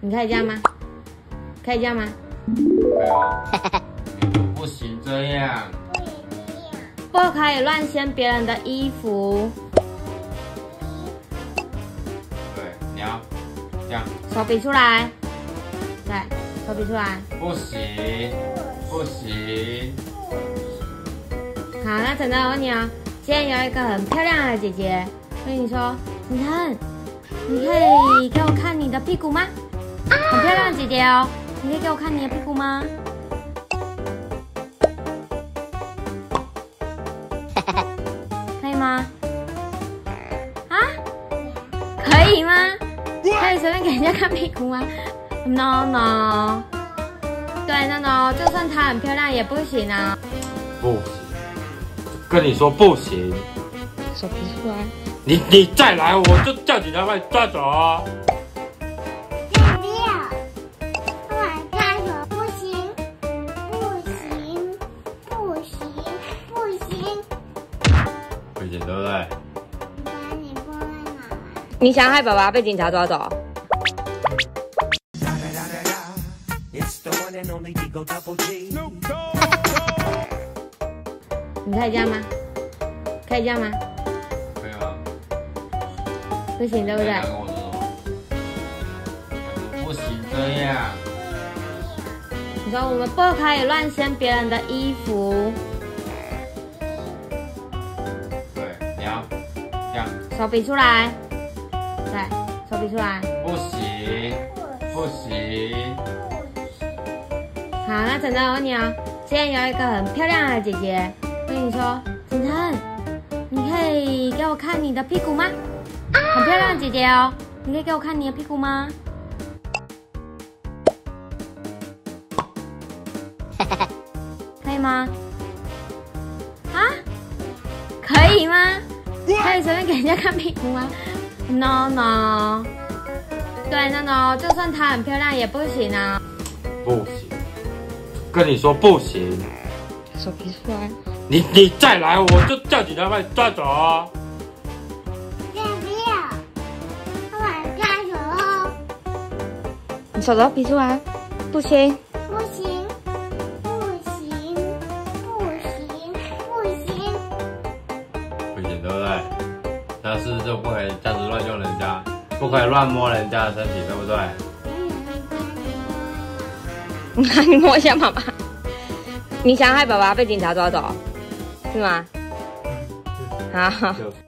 你可以这样吗？可以这样吗？ 对啊，不行这样。 不可以乱掀别人的衣服。 对，你要这样。 手比出来。对，手比出来。 不行，不行。 好，那晨晨，我问你哦，今天有一个很漂亮的姐姐跟你说，晨晨，你可以给我看你的屁股吗？很漂亮的姐姐哦，你可以给我看你的屁股吗？可以吗？啊？可以吗？可以随便给人家看屁股吗 ？No no。对 no no， 就算她很漂亮也不行啊。 不行，跟你说不行。 手比出来。 你再来，我就叫警察把你抓走哦。 不要，我抓手不行，不行，不行，不行。 不行，对不对？ 把你放在哪？ 你想害爸爸被警察抓走？你可以这样吗？可以这样吗？ 可以吗？ 不行，对不对？ 跟我说什么？不行这样。 你说我们不可以乱掀别人的衣服。 对，你要这样。 手比出来。对，手比出来。 不行，不行。 好，那晨晨，我问你哦，今天有一个很漂亮的姐姐跟你说，晨晨，你可以给我看你的屁股吗？很漂亮的姐姐哦，你可以给我看你的屁股吗？可以吗？啊？可以吗？可以随便给人家看屁股吗 ？No no。对 no no， 就算她很漂亮也不行啊。 不行，跟你说不行。 手比出来。 你再来，我就叫警察把你抓走哦。 不要，我抓手哦。 你手都比出来，不行。 不行，不行，不行，不行。 不行，对不对？但是就不可以这样子乱用人家，不可以乱摸人家的身体，对不对？ 你摸一下爸爸。你想害爸爸被警察抓走，是吗？好。 就是